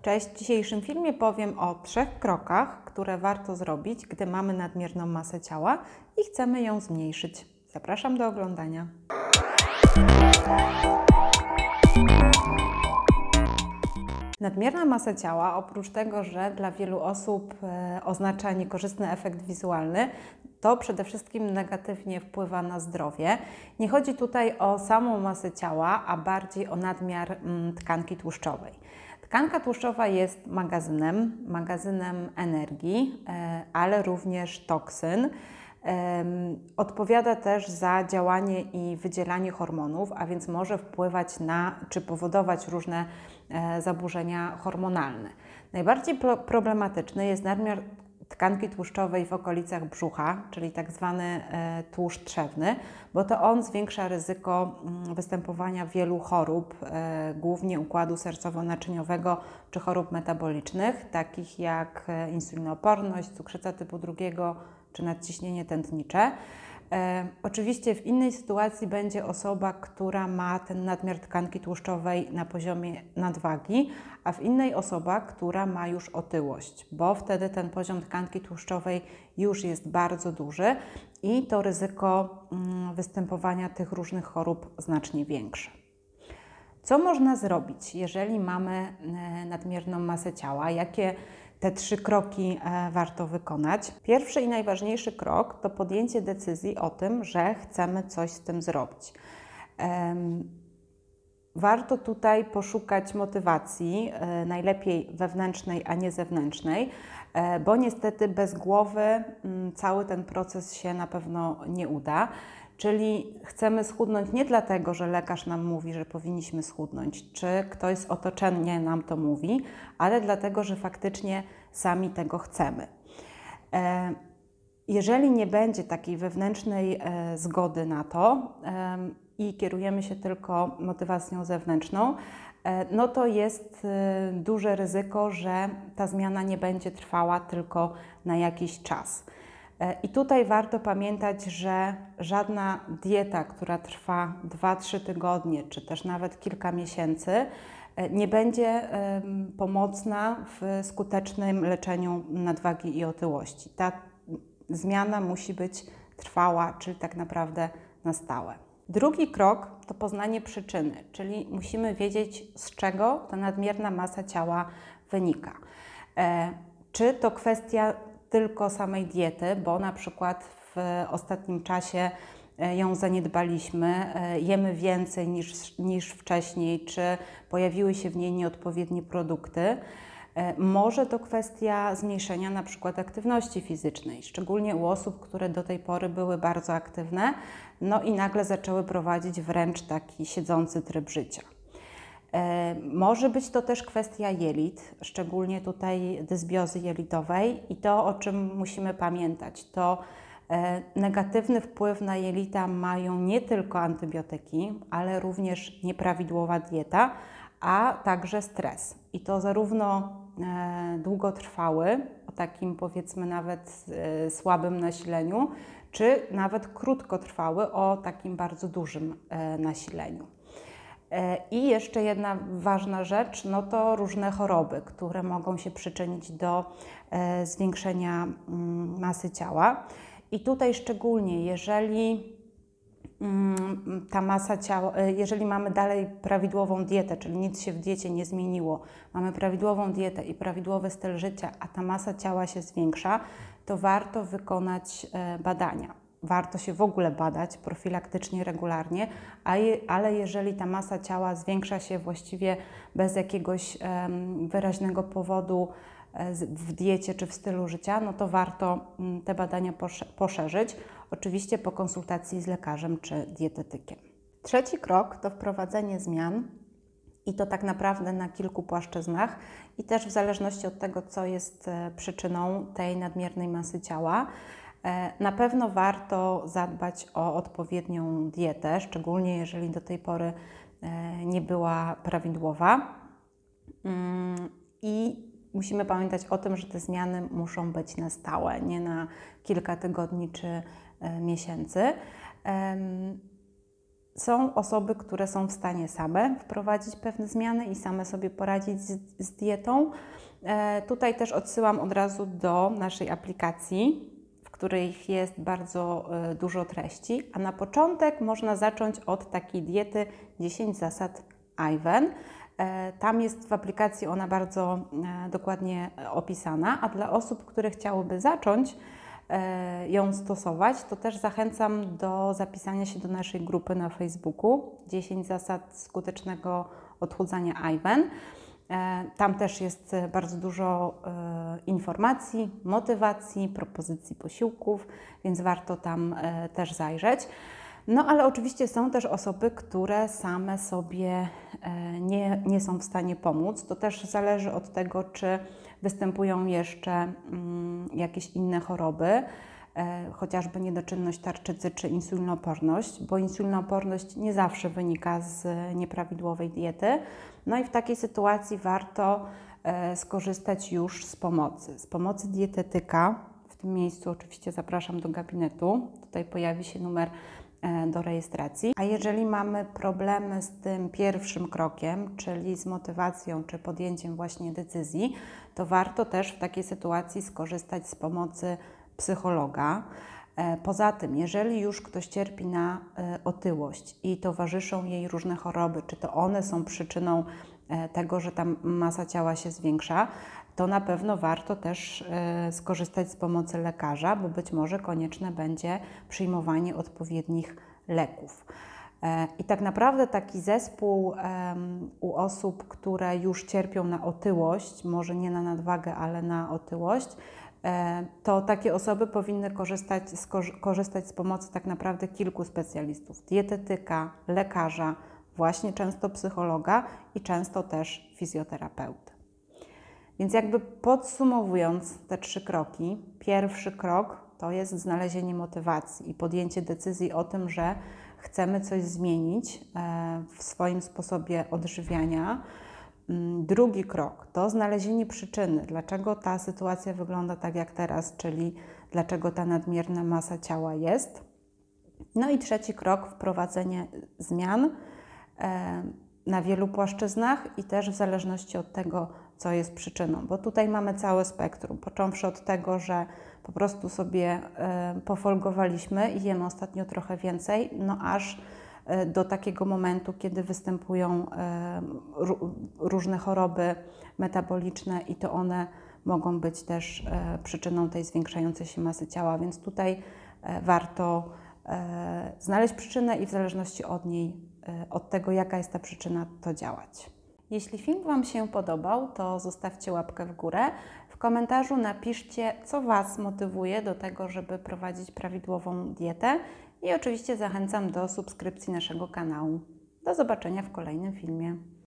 Cześć, w dzisiejszym filmie powiem o 3 krokach, które warto zrobić, gdy mamy nadmierną masę ciała i chcemy ją zmniejszyć. Zapraszam do oglądania. Nadmierna masa ciała, oprócz tego, że dla wielu osób oznacza niekorzystny efekt wizualny, to przede wszystkim negatywnie wpływa na zdrowie. Nie chodzi tutaj o samą masę ciała, a bardziej o nadmiar tkanki tłuszczowej. Tkanka tłuszczowa jest magazynem energii, ale również toksyn. Odpowiada też za działanie i wydzielanie hormonów, a więc może wpływać na, czy powodować różne zaburzenia hormonalne. Najbardziej problematyczny jest nadmiar tkanki tłuszczowej w okolicach brzucha, czyli tak zwany tłuszcz trzewny, bo to on zwiększa ryzyko występowania wielu chorób, głównie układu sercowo-naczyniowego czy chorób metabolicznych, takich jak insulinooporność, cukrzyca typu 2 czy nadciśnienie tętnicze. Oczywiście w innej sytuacji będzie osoba, która ma ten nadmiar tkanki tłuszczowej na poziomie nadwagi, a w innej osoba, która ma już otyłość, bo wtedy ten poziom tkanki tłuszczowej już jest bardzo duży i to ryzyko występowania tych różnych chorób znacznie większe. Co można zrobić, jeżeli mamy nadmierną masę ciała? Jakie te 3 kroki warto wykonać? Pierwszy i najważniejszy krok to podjęcie decyzji o tym, że chcemy coś z tym zrobić. Warto tutaj poszukać motywacji, najlepiej wewnętrznej, a nie zewnętrznej, bo niestety bez głowy cały ten proces się na pewno nie uda. Czyli chcemy schudnąć nie dlatego, że lekarz nam mówi, że powinniśmy schudnąć, czy ktoś z otoczenia nam to mówi, ale dlatego, że faktycznie sami tego chcemy. Jeżeli nie będzie takiej wewnętrznej zgody na to i kierujemy się tylko motywacją zewnętrzną, no to jest duże ryzyko, że ta zmiana nie będzie trwała tylko na jakiś czas. I tutaj warto pamiętać, że żadna dieta, która trwa 2-3 tygodnie, czy też nawet kilka miesięcy, nie będzie pomocna w skutecznym leczeniu nadwagi i otyłości. Ta zmiana musi być trwała, czyli tak naprawdę na stałe. Drugi krok to poznanie przyczyny, czyli musimy wiedzieć, z czego ta nadmierna masa ciała wynika. Czy to kwestia tylko samej diety, bo na przykład w ostatnim czasie ją zaniedbaliśmy, jemy więcej niż wcześniej, czy pojawiły się w niej nieodpowiednie produkty. Może to kwestia zmniejszenia na przykład aktywności fizycznej, szczególnie u osób, które do tej pory były bardzo aktywne, no i nagle zaczęły prowadzić wręcz taki siedzący tryb życia. Może być to też kwestia jelit, szczególnie tutaj dysbiozy jelitowej i to, o czym musimy pamiętać, to negatywny wpływ na jelita mają nie tylko antybiotyki, ale również nieprawidłowa dieta, a także stres. I to zarówno długotrwały, o takim powiedzmy nawet słabym nasileniu, czy nawet krótkotrwały, o takim bardzo dużym nasileniu. I jeszcze jedna ważna rzecz, no to różne choroby, które mogą się przyczynić do zwiększenia masy ciała. I tutaj szczególnie, jeżeli ta masa ciała, jeżeli mamy dalej prawidłową dietę, czyli nic się w diecie nie zmieniło, mamy prawidłową dietę i prawidłowy styl życia, a ta masa ciała się zwiększa, to warto wykonać badania. Warto się w ogóle badać profilaktycznie, regularnie, ale jeżeli ta masa ciała zwiększa się właściwie bez jakiegoś wyraźnego powodu w diecie czy w stylu życia, no to warto te badania poszerzyć, oczywiście po konsultacji z lekarzem czy dietetykiem. Trzeci krok to wprowadzenie zmian i to tak naprawdę na kilku płaszczyznach i też w zależności od tego, co jest przyczyną tej nadmiernej masy ciała. Na pewno warto zadbać o odpowiednią dietę, szczególnie jeżeli do tej pory nie była prawidłowa. I musimy pamiętać o tym, że te zmiany muszą być na stałe, nie na kilka tygodni czy miesięcy. Są osoby, które są w stanie same wprowadzić pewne zmiany i same sobie poradzić z dietą. Tutaj też odsyłam od razu do naszej aplikacji, w której jest bardzo dużo treści, a na początek można zacząć od takiej diety 10 zasad Iwen. Tam jest w aplikacji ona bardzo dokładnie opisana, a dla osób, które chciałyby zacząć ją stosować, to też zachęcam do zapisania się do naszej grupy na Facebooku 10 zasad skutecznego odchudzania Iwen. Tam też jest bardzo dużo informacji, motywacji, propozycji posiłków, więc warto tam też zajrzeć. No ale oczywiście są też osoby, które same sobie nie są w stanie pomóc. To też zależy od tego, czy występują jeszcze jakieś inne choroby, chociażby niedoczynność tarczycy czy insulinooporność, bo insulinooporność nie zawsze wynika z nieprawidłowej diety. No i w takiej sytuacji warto skorzystać już z pomocy dietetyka. W tym miejscu oczywiście zapraszam do gabinetu. Tutaj pojawi się numer do rejestracji. A jeżeli mamy problemy z tym pierwszym krokiem, czyli z motywacją czy podjęciem właśnie decyzji, to warto też w takiej sytuacji skorzystać z pomocy psychologa. Poza tym, jeżeli już ktoś cierpi na otyłość i towarzyszą jej różne choroby, czy to one są przyczyną tego, że ta masa ciała się zwiększa, to na pewno warto też skorzystać z pomocy lekarza, bo być może konieczne będzie przyjmowanie odpowiednich leków. I tak naprawdę taki zespół u osób, które już cierpią na otyłość, może nie na nadwagę, ale na otyłość, to takie osoby powinny korzystać z pomocy tak naprawdę kilku specjalistów: dietetyka, lekarza, właśnie często psychologa i często też fizjoterapeuty. Więc jakby podsumowując te 3 kroki, pierwszy krok to jest znalezienie motywacji i podjęcie decyzji o tym, że chcemy coś zmienić w swoim sposobie odżywiania. Drugi krok to znalezienie przyczyny, dlaczego ta sytuacja wygląda tak jak teraz, czyli dlaczego ta nadmierna masa ciała jest. No i trzeci krok, wprowadzenie zmian na wielu płaszczyznach i też w zależności od tego, co jest przyczyną, bo tutaj mamy całe spektrum, począwszy od tego, że po prostu sobie pofolgowaliśmy i jemy ostatnio trochę więcej, no aż do takiego momentu, kiedy występują różne choroby metaboliczne i to one mogą być też przyczyną tej zwiększającej się masy ciała, więc tutaj warto znaleźć przyczynę i w zależności od niej, od tego, jaka jest ta przyczyna, to działać. Jeśli film Wam się podobał, to zostawcie łapkę w górę. W komentarzu napiszcie, co Was motywuje do tego, żeby prowadzić prawidłową dietę i oczywiście zachęcam do subskrypcji naszego kanału. Do zobaczenia w kolejnym filmie.